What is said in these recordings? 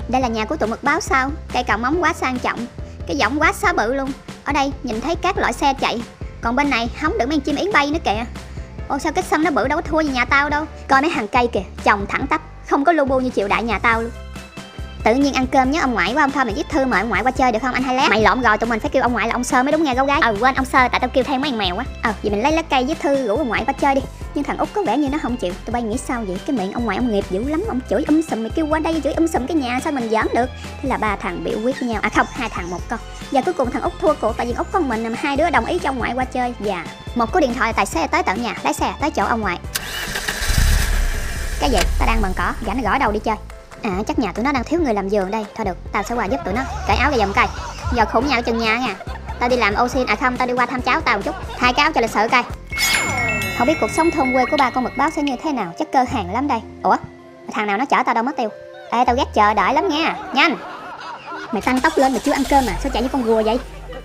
Đây là nhà của tụi mật báo sao? Cây cọng ống quá sang trọng, cái võng quá xá bự luôn. Ở đây nhìn thấy các loại xe chạy, còn bên này hóng được mấy chim yến bay nữa kìa. Ồ sao cái sân nó bự đâu có thua gì nhà tao đâu. Coi mấy hàng cây kìa, trồng thẳng tắp, không có lu bu như Triệu Đại nhà tao luôn. Tự nhiên ăn cơm nhớ ông ngoại của ông thôi mà viết thư mời ông ngoại qua chơi được không anh Hai Lé? Mày lộn rồi, tụi mình phải kêu ông ngoại là ông Sơ mới đúng nghe gấu gái. Quên ông Sơ, tại tao kêu theo mấy con mèo á. Vậy mình lấy lá cây viết thư rủ ông ngoại qua chơi đi. Nhưng thằng Út có vẻ như nó không chịu. Tụi bay nghĩ sao vậy? Cái miệng ông ngoại ông nghiệp dữ lắm, ông chửi sùm, mày kêu qua đây chửi sùm cái nhà sao mình giỡn được. Thế là ba thằng biểu quyết với nhau. Không, hai thằng một con. Giờ cuối cùng thằng Út thua cuộc tại vì Út con mình mà hai đứa đồng ý cho ông ngoại qua chơi. Và một cú điện thoại tài xế tới tận nhà, lái xe tới chỗ ông ngoại. Cái gì? Tao đang bần cỏ, gã nó gõ đầu đi chơi. Chắc nhà tụi nó đang thiếu người làm vườn đây. Thôi được, tao sẽ qua giúp tụi nó cởi áo ra dòng cây. Giờ khủng nhau chừng nhà nha. Tao đi làm ô xin, không, tao đi qua thăm cháu tao một chút. Thay cái áo cho lịch sự coi. Không biết cuộc sống thôn quê của ba con mật báo sẽ như thế nào, chắc cơ hàng lắm đây. Ủa, thằng nào nó chở tao đâu mất tiêu. Ê, tao ghét chờ đợi lắm nha, nhanh. Mày tăng tốc lên mà chưa ăn cơm mà, sao chạy như con rùa vậy?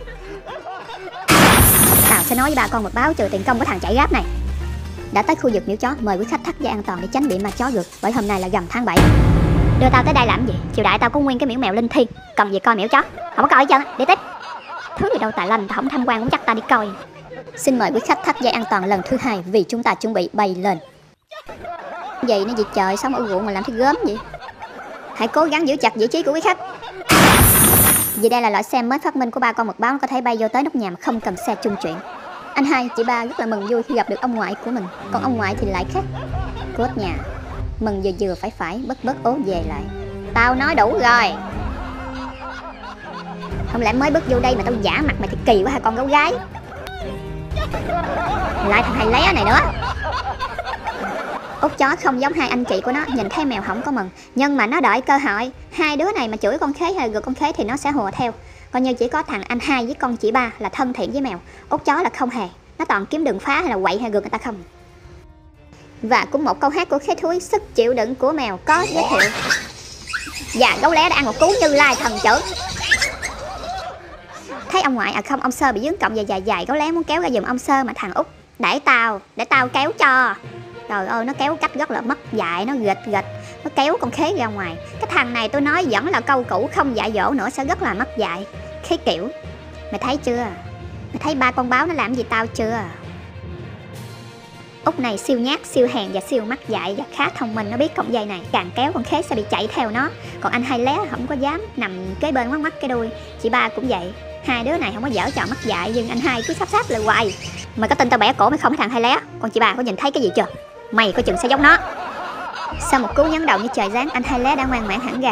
Tao sẽ nói với ba con mật báo trừ tiền công của thằng chạy gáp này. Đã tới khu vực miễu chó, mời quý khách thắt dây an toàn để tránh bị ma chó rượt, bởi hôm nay là rằm tháng 7. Đưa tao tới đây làm gì? Triều Đại tao có nguyên cái miễu mèo linh thiêng, cần gì coi miễu chó. Không có coi hết trơn, đi tiếp. Thứ gì đâu tà lanh, tao không tham quan cũng chắc tao đi coi. Xin mời quý khách thắt dây an toàn lần thứ 2 vì chúng ta chuẩn bị bay lên. Vậy nó gì trời, sao mà ruộng mà làm thấy gớm vậy? Hãy cố gắng giữ chặt vị trí của quý khách. Vì đây là loại xe mới phát minh của ba con mật báo, nó có thể bay vô tới nóc nhà mà không cần xe trung chuyển. Anh hai, chị ba rất là mừng vui khi gặp được ông ngoại của mình. Còn ông ngoại thì lại khác. Cốt nhà, mừng vừa phải, bớt ố về lại. Tao nói đủ rồi. Không lẽ mới bước vô đây mà tao giả mặt mày thì kỳ quá hả con gấu gái? Lại thằng Hai Lé này nữa. Út chó không giống hai anh chị của nó, nhìn thấy mèo không có mừng, nhưng mà nó đợi cơ hội. Hai đứa này mà chửi con khế hay gượt con khế thì nó sẽ hùa theo. Coi như chỉ có thằng anh hai với con chị ba là thân thiện với mèo. Út chó là không hề, nó toàn kiếm đường phá hay là quậy hay gượt người ta không. Và cũng một câu hát của khế thúi, sức chịu đựng của mèo có giới thiệu. Và gấu Lé đã ăn một cú Như Lai thần chưởng. Thấy ông ngoại không, ông Sơ bị dướng cọng dài, gấu Lé muốn kéo ra giùm ông Sơ mà thằng Út để tao kéo cho. Trời ơi, nó kéo cách rất là mất dạy, nó gịch, nó kéo con khế ra ngoài. Cái thằng này tôi nói vẫn là câu cũ, không dạy dỗ nữa sẽ rất là mất dạy. Khế kiểu, mày thấy chưa? Mày thấy ba con báo nó làm gì tao chưa? Út này siêu nhát, siêu hèn và siêu mắc dạy và khá thông minh, nó biết cọng dây này càng kéo con khế sẽ bị chạy theo nó. Còn anh Hai Lé không có dám nằm kế bên ngoắc cái đuôi. Chị ba cũng vậy. Hai đứa này không có dở trò mắc dạy, nhưng anh hai cứ sắp lại hoài. Mày có tin tao bẻ cổ mày không hả thằng Hai Lé? Còn chị ba có nhìn thấy cái gì chưa? Mày có chừng sẽ giống nó. Sau một cú nhấn đầu như trời giáng, anh Hai Lé đã ngoan ngoãn hẳn gà.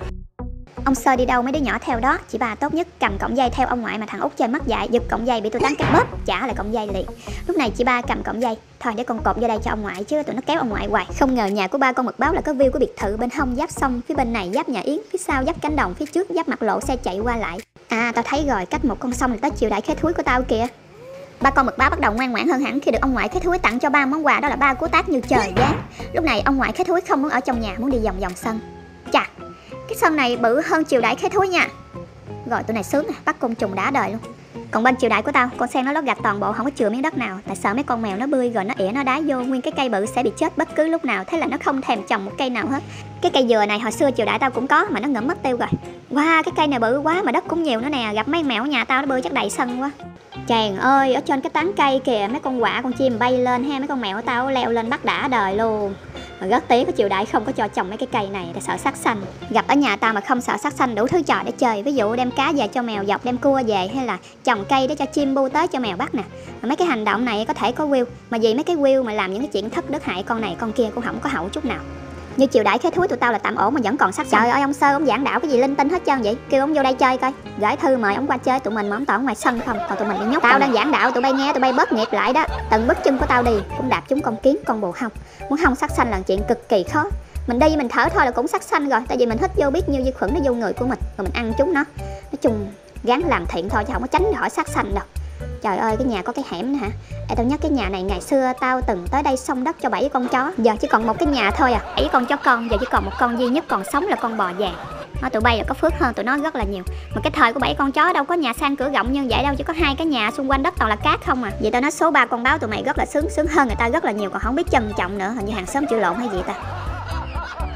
Ông Sơ đi đâu mấy đứa nhỏ theo đó. Chị ba tốt nhất cầm cọng dây theo ông ngoại, mà thằng Út chơi mất dạy giật cọng dây bị tôi tán cái bóp trả lại cọng dây liền. Lúc này chị ba cầm cọng dây, thôi để con cột vô đây cho ông ngoại chứ tụi nó kéo ông ngoại hoài. Không ngờ nhà của ba con mật báo là có view của biệt thự, bên hông giáp sông, phía bên này giáp nhà Yến, phía sau giáp cánh đồng, phía trước giáp mặt lộ xe chạy qua lại. Tao thấy rồi, cách một con sông là tới Triều Đại khế thúi của tao kìa. Ba con mật báo bắt đầu ngoan ngoãn hơn hẳn khi được ông ngoại khế thúi tặng cho ba món quà, đó là ba cú tát như trời giáng. Lúc này ông ngoại khế thúi không muốn ở trong nhà, muốn đi vòng sân. Chà, cái sân này bự hơn Triều Đại khế thúi nha. Rồi tụi này sướng bắt côn trùng đã đời luôn. Còn bên Triều Đại của tao, con sen nó lót gạch toàn bộ, không có chừa miếng đất nào, tại sợ mấy con mèo nó bươi rồi nó ỉa nó đá vô, nguyên cái cây bự sẽ bị chết bất cứ lúc nào. Thế là nó không thèm trồng một cây nào hết. Cái cây dừa này hồi xưa Triều Đại tao cũng có mà nó ngẫm mất tiêu rồi. Wow, cái cây này bự quá mà đất cũng nhiều nữa nè, gặp mấy mèo ở nhà tao nó bươi chắc đầy sân quá. Chàng ơi, ở trên cái tán cây kìa, mấy con quạ con chim bay lên ha, mấy con mèo của tao leo lên bắt đã đời luôn. Mà rất tiếc của Triều Đại không có cho trồng mấy cái cây này để sợ sát sanh. Gặp ở nhà tao mà không sợ sát sanh đủ thứ trò để chơi, ví dụ đem cá về cho mèo dọc, đem cua về, hay là trồng cây để cho chim bu tới cho mèo bắt nè. Mà mấy cái hành động này có thể có view, mà vì mấy cái view mà làm những cái chuyện thất đức hại con này con kia cũng không có hậu chút nào. Như Triều Đại khế thúi tụi tao là tạm ổn mà vẫn còn sát sanh. Trời ơi, ông Sơ ông giảng đạo cái gì linh tinh hết trơn vậy, kêu ông vô đây chơi coi, gửi thư mời ông qua chơi tụi mình mà ông toàn ngoài sân không, còn tụi mình đi nhốt. Tao đang giảng đạo tụi bay nghe, tụi bay bớt nghiệp lại đó. Từng bước chân của tao đi cũng đạp chúng con kiến con bồ hông. Muốn hông sát sanh là chuyện cực kỳ khó. Mình đi mình thở thôi là cũng sát sanh rồi, tại vì mình hít vô biết nhiêu vi khuẩn nó vô người của mình rồi mình ăn chúng nó. Nói chung gắng làm thiện thôi chứ không có tránh khỏi sát sanh đâu. Trời ơi, cái nhà có cái hẻm nữa hả? Tao nhớ cái nhà này ngày xưa tao từng tới đây xông đất cho 7 con chó. Giờ chỉ còn một cái nhà thôi à, 7 con chó con, giờ chỉ còn một con duy nhất còn sống là con bò vàng. Nó tụi bay là có phước hơn tụi nó rất là nhiều. Mà cái thời của 7 con chó đâu có nhà sang cửa rộng như vậy đâu, chỉ có 2 cái nhà xung quanh đất toàn là cát không à. Vậy tao nói số 3 con báo tụi mày rất là sướng hơn người ta rất là nhiều, còn không biết trân trọng nữa, hình như hàng xóm chịu lộn hay gì ta.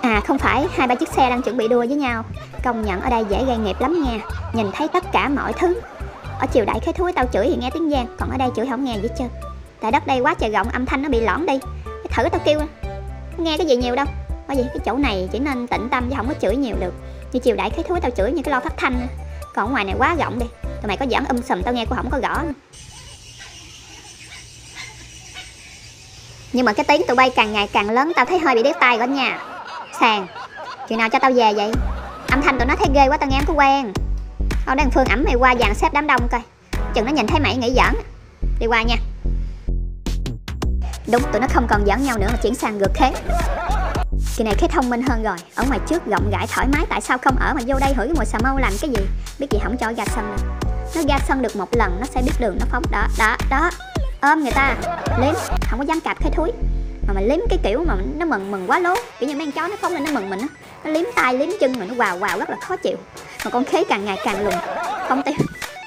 À không phải, 2-3 chiếc xe đang chuẩn bị đua với nhau. Công nhận ở đây dễ gây nghiệp lắm nha. Nhìn thấy tất cả mọi thứ. Ở triều đại khế thúi tao chửi thì nghe tiếng vang, còn ở đây chửi không nghe gì hết trơn. Tại đất đây quá trời rộng, âm thanh nó bị lõm đi. Thử tao kêu không nghe cái gì nhiều đâu. Bởi vì cái chỗ này chỉ nên tĩnh tâm chứ không có chửi nhiều được. Như triều đại khế thúi tao chửi như cái lo phát thanh. Còn ở ngoài này quá rộng đi. Tụi mày có giỡn sùm tao nghe cũng không có rõ. Nhưng mà cái tiếng tụi bay càng ngày càng lớn, tao thấy hơi bị điếc tai rồi nha. Sàn, chừng nào cho tao về vậy? Âm thanh tụi nó thấy ghê quá tao nghe không có quen. Tao đang Phương ẩm mày qua dàn xếp đám đông coi. Chừng nó nhìn thấy mày nghĩ giỡn. Đi qua nha. Đúng, tụi nó không còn giỡn nhau nữa mà chuyển sang ngược khế. Kỳ này khế thông minh hơn rồi. Ở ngoài trước rộng rãi thoải mái, tại sao không ở mà vô đây hửi cái mùi xà mâu làm cái gì? Biết gì không cho ra sân đâu. Nó ra sân được một lần nó sẽ biết đường nó phóng. Đó ôm người ta liếm, không có dám cạp khế thúi. Mà mình liếm cái kiểu mà nó mừng quá lố, kiểu như mấy con chó nó phóng lên nó mừng mình á, nó liếm tay liếm chân mà nó quào rất là khó chịu. Mà con khế càng ngày càng lùn không tiêu.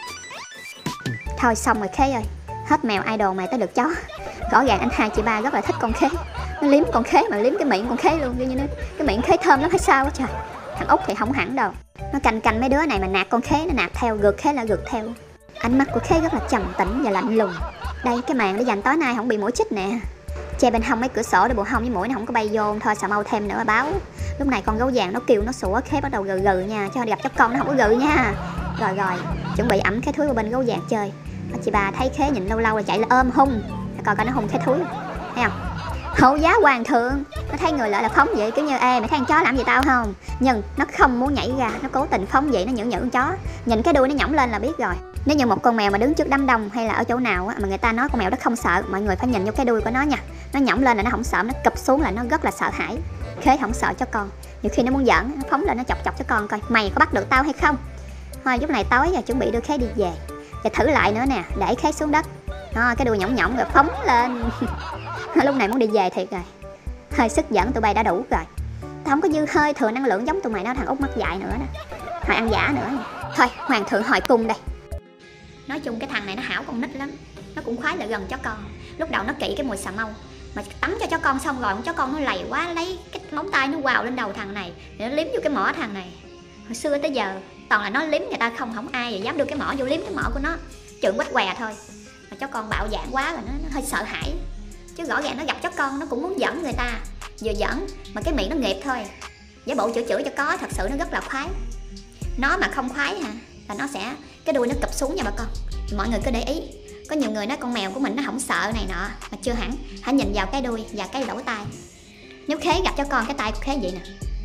Thôi xong rồi khế ơi, hết mèo idol mày tới được chó. Rõ ràng anh hai chị ba rất là thích con khế. Nó liếm con khế mà liếm cái miệng con khế luôn, như nó cái miệng khế thơm lắm hay sao á trời. Thằng Út thì không hẳn đâu, nó canh mấy đứa này mà nạt con khế nó nạt theo, gượt khế là gượt theo. Ánh mắt của khế rất là trầm tĩnh và lạnh lùng. Đây cái màn để dành tối nay không bị mũi chích nè. Che bên hông mấy cửa sổ để bộ hông với mũi nó không có bay vô. Thôi xà mâu thêm nữa mà báo. Lúc này con gấu vàng nó kêu nó sủa, khế bắt đầu gừ gừ nha, cho gặp chó con nó không có gừ nha. Rồi chuẩn bị ẩm khế thúi vào bên gấu vàng chơi. Chị bà thấy khế nhìn lâu là chạy là ôm hung. Coi nó hung khế thúi thấy không? Hậu giá hoàng thượng. Nó thấy người lại là phóng vậy, kiểu như ê mày thấy con chó làm gì tao không? Nhưng nó không muốn nhảy ra, nó cố tình phóng vậy, nó nhử con chó. Nhìn cái đuôi nó nhõng lên là biết rồi. Nếu như một con mèo mà đứng trước đám đông hay là ở chỗ nào á, mà người ta nói con mèo đó không sợ, mọi người phải nhìn vô cái đuôi của nó nha. Nó nhõng lên là nó không sợ, nó cụp xuống là nó rất là sợ hãi. Khế không sợ chó con. Nhiều khi nó muốn giỡn, nó phóng lên nó chọc cho con coi mày có bắt được tao hay không. Thôi lúc này tối rồi chuẩn bị đưa khế đi về. Và thử lại nữa nè, để khế xuống đất. Cái đuôi nhõng rồi phóng lên. Lúc này muốn đi về thiệt rồi. Hơi sức giỡn tụi bay đã đủ rồi. Tao không có dư hơi thừa năng lượng giống tụi mày đâu, thằng Út mắt dại nữa nè. Hồi ăn giả nữa. Thôi hoàng thượng hỏi cung đây. Nói chung cái thằng này nó hảo con nít lắm. Nó cũng khoái lại gần chó con. Lúc đầu nó kỵ cái mùi xà mâu. Mà tắm cho chó con xong rồi chó con nó lầy quá, lấy cái móng tay nó quào lên đầu thằng này, để nó liếm vô cái mỏ thằng này. Hồi xưa tới giờ toàn là nó liếm người ta không ai dám đưa cái mỏ vô liếm cái mỏ của nó. Trợn quách què thôi. Mà chó con bạo dạn quá rồi nó hơi sợ hãi. Chứ rõ ràng nó gặp chó con nó cũng muốn giỡn người ta. Vừa giỡn mà cái miệng nó nghiệp thôi. Giả bộ chửi cho có, thật sự nó rất là khoái. Nó mà không khoái hả là nó sẽ cái đuôi nó cụp xuống nha bà con. Mọi người cứ để ý. Có nhiều người nói con mèo của mình nó không sợ này nọ, mà chưa hẳn. Hãy nhìn vào cái đuôi và cái lỗ tai. Nếu khế gặp chó con cái tai của khế vậy nè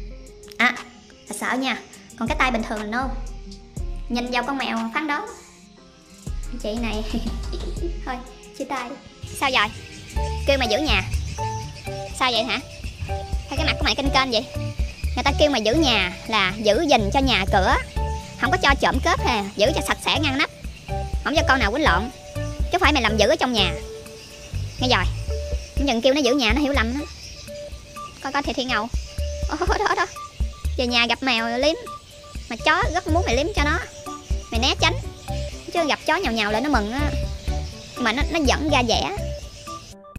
là sợ nha. Còn cái tai bình thường là nôn. Nhìn vào con mèo phán đó. Chị này thôi chia tay. Sao rồi? Kêu mày giữ nhà. Sao vậy hả? Hay cái mặt của mày kênh vậy? Người ta kêu mày giữ nhà là giữ gìn cho nhà cửa, không có cho trộm cướp hè, giữ cho sạch sẽ ngăn nắp, không cho con nào quýnh lộn, chứ phải mày làm giữ ở trong nhà. Nghe rồi, cũng dần kêu nó giữ nhà nó hiểu lầm đó. Coi thì ngầu. Đó về nhà gặp mèo liếm, mà chó rất muốn mày liếm cho nó, mày né tránh chứ gặp chó nhào lại nó mừng á, mà nó giận ra vẻ.